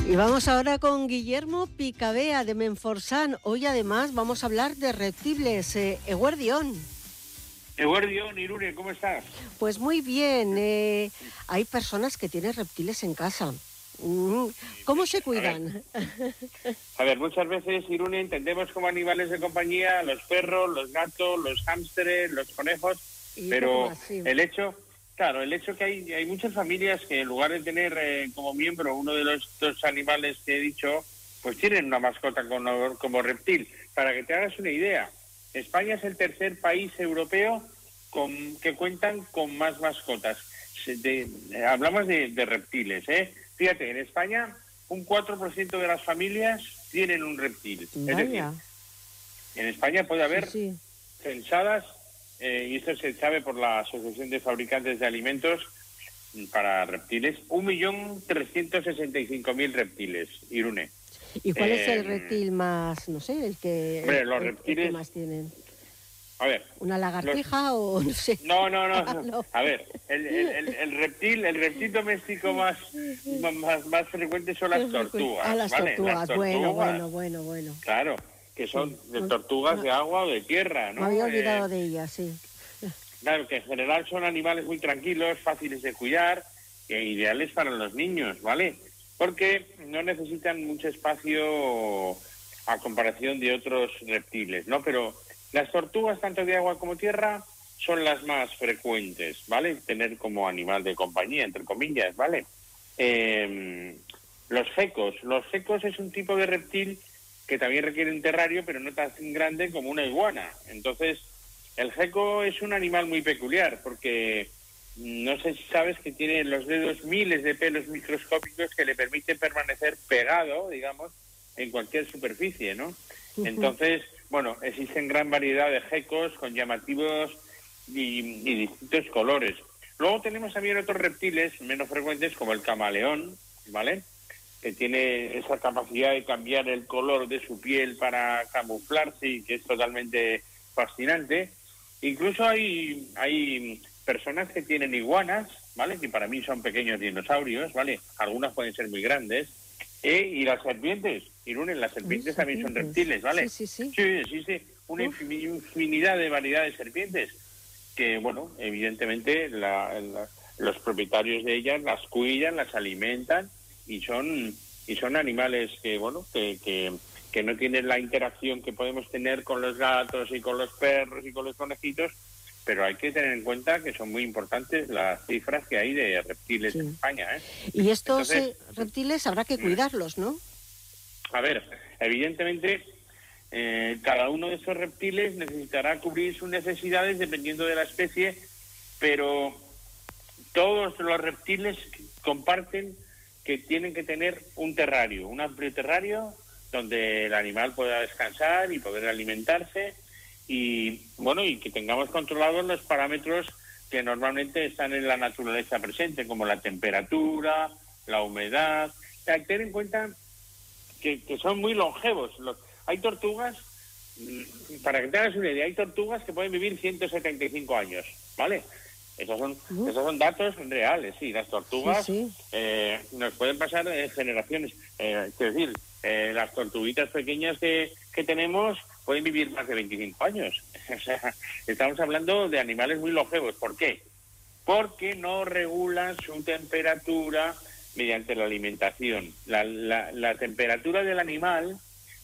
Y vamos ahora con Guillermo Picabea de Menforsan. Hoy además vamos a hablar de reptiles. Eguerdión. Eguerdión, Irune, ¿cómo estás? Pues muy bien. Hay personas que tienen reptiles en casa. ¿Cómo se cuidan? A ver, muchas veces, Irune, entendemos como animales de compañía los perros, los gatos, los hámsteres, los conejos, pero más, sí. el hecho que hay muchas familias que en lugar de tener como miembro uno de los dos animales que he dicho, pues tienen una mascota como reptil. Para que te hagas una idea, España es el tercer país europeo que cuentan con más mascotas. Hablamos de reptiles, ¿eh? Fíjate, en España un 4% de las familias tienen un reptil. Vaya. Es decir, en España puede haber censadas, y esto se sabe por la Asociación de Fabricantes de Alimentos para reptiles, 1.365.000 reptiles, Irune. ¿Y cuál es el reptil más, no sé, el que, hombre, los reptiles, el que más tienen? A ver. ¿Una lagartija o no sé? No. A ver, el reptil doméstico más frecuente son las tortugas. Las tortugas, bueno. Claro, que son de tortugas de agua o de tierra, ¿no? Me había olvidado de ellas, sí. Claro, que en general son animales muy tranquilos, fáciles de cuidar e ideales para los niños, ¿vale? Porque no necesitan mucho espacio a comparación de otros reptiles, ¿no? Pero las tortugas, tanto de agua como tierra, son las más frecuentes, ¿vale? Tener como animal de compañía, entre comillas, ¿vale? Los gecos es un tipo de reptil que también requiere un terrario, pero no tan grande como una iguana. Entonces, el geco es un animal muy peculiar, porque no sé si sabes que tiene en los dedos miles de pelos microscópicos que le permiten permanecer pegado, digamos, en cualquier superficie, ¿no? Entonces, bueno, existen gran variedad de gecos con llamativos y distintos colores. Luego tenemos también otros reptiles menos frecuentes como el camaleón, ¿vale? Que tiene esa capacidad de cambiar el color de su piel para camuflarse y que es totalmente fascinante. Incluso hay personas que tienen iguanas, ¿vale? Que para mí son pequeños dinosaurios, ¿vale? Algunas pueden ser muy grandes. Y las serpientes, Irune, las serpientes también son reptiles, ¿vale? Sí. Sí, existe una infinidad de variedades de serpientes que, bueno, evidentemente los propietarios de ellas las cuidan, las alimentan y son animales que, bueno, que no tienen la interacción que podemos tener con los gatos y con los perros y con los conejitos, pero hay que tener en cuenta que son muy importantes las cifras que hay de reptiles en España, ¿eh? Y estos reptiles habrá que cuidarlos, ¿no? A ver, evidentemente cada uno de esos reptiles necesitará cubrir sus necesidades dependiendo de la especie, pero todos los reptiles comparten que tienen que tener un terrario, un amplio terrario donde el animal pueda descansar y poder alimentarse y, bueno, y que tengamos controlados los parámetros que normalmente están en la naturaleza presente, como la temperatura, la humedad. Hay que tener en cuenta que son muy longevos. Hay tortugas, para que te hagas una idea, hay tortugas que pueden vivir 175 años, ¿vale? Esos son datos reales, sí. Las tortugas nos pueden pasar generaciones. Es decir, las tortuguitas pequeñas que tenemos pueden vivir más de 25 años. O sea, estamos hablando de animales muy longevos. ¿Por qué? Porque no regulan su temperatura mediante la alimentación. La temperatura del animal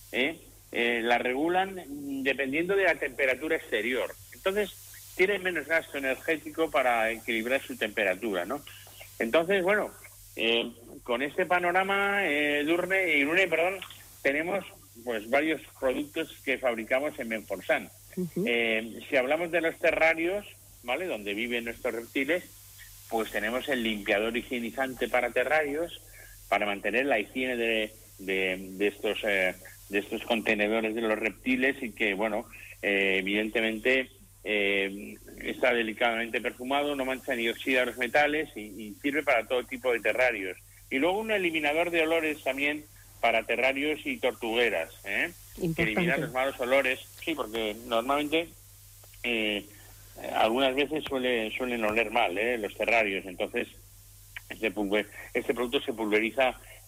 la regulan dependiendo de la temperatura exterior. Entonces, tienen menos gasto energético para equilibrar su temperatura, ¿no? Entonces, bueno, con este panorama, Irune, tenemos pues varios productos que fabricamos en Menforsan. Si hablamos de los terrarios, ¿vale?, donde viven nuestros reptiles, pues tenemos el limpiador higienizante para terrarios, para mantener la higiene de estos contenedores de los reptiles y que, bueno, evidentemente está delicadamente perfumado, no mancha ni oxida los metales y sirve para todo tipo de terrarios. Y luego un eliminador de olores también para terrarios y tortugueras, que elimina los malos olores. Sí, porque normalmente algunas veces suelen oler mal los terrarios. Entonces este producto se pulveriza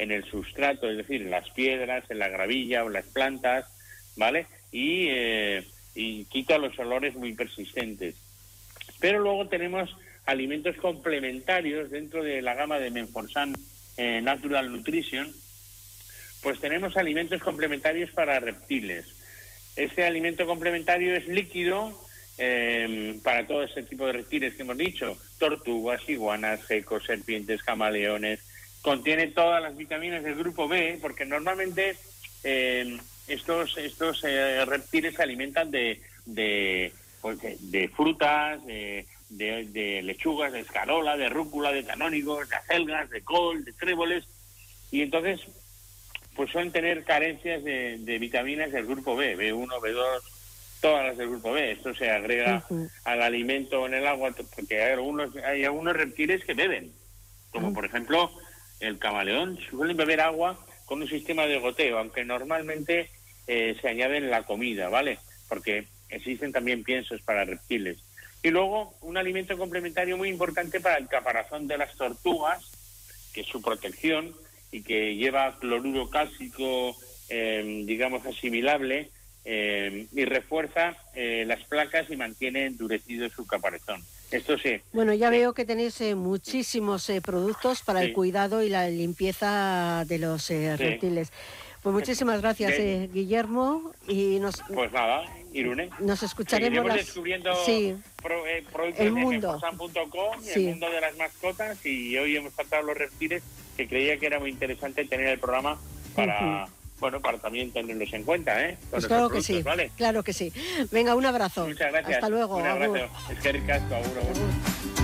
en el sustrato, es decir, en las piedras, en la gravilla o en las plantas, ¿vale? Y quita los olores muy persistentes. Pero luego tenemos alimentos complementarios dentro de la gama de Menforsan Natural Nutrition. Pues tenemos alimentos complementarios para reptiles. Este alimento complementario es líquido para todo ese tipo de reptiles que hemos dicho: tortugas, iguanas, gecos, serpientes, camaleones. Contiene todas las vitaminas del grupo B, porque normalmente estos reptiles se alimentan de frutas, de lechugas, de escarola, de rúcula, de canónigos, de acelgas, de col, de tréboles, y entonces pues suelen tener carencias de vitaminas del grupo B, B1, B2, todas las del grupo B. Esto se agrega al alimento en el agua, porque hay algunos reptiles que beben, como por ejemplo el camaleón. Suelen beber agua con un sistema de goteo, aunque normalmente se añade en la comida, ¿vale? Porque existen también piensos para reptiles. Y luego un alimento complementario muy importante para el caparazón de las tortugas, que es su protección, y que lleva cloruro cálcico, digamos, asimilable, y refuerza las placas y mantiene endurecido su caparazón. Esto sí. Bueno, ya veo que tenéis muchísimos productos para el cuidado y la limpieza de los reptiles. Pues muchísimas gracias, Guillermo. Y pues nada, Irune. Nos escucharemos descubriendo productos el de mundo. Menforsan.com, el mundo de las mascotas, y hoy hemos tratado los reptiles, que creía que era muy interesante tener el programa para... Bueno, para también tenerlos en cuenta, ¿eh? Pues claro que sí, ¿vale? Claro que sí. Venga, un abrazo. Muchas gracias. Hasta luego. Un abrazo. Es que ricasco, agur.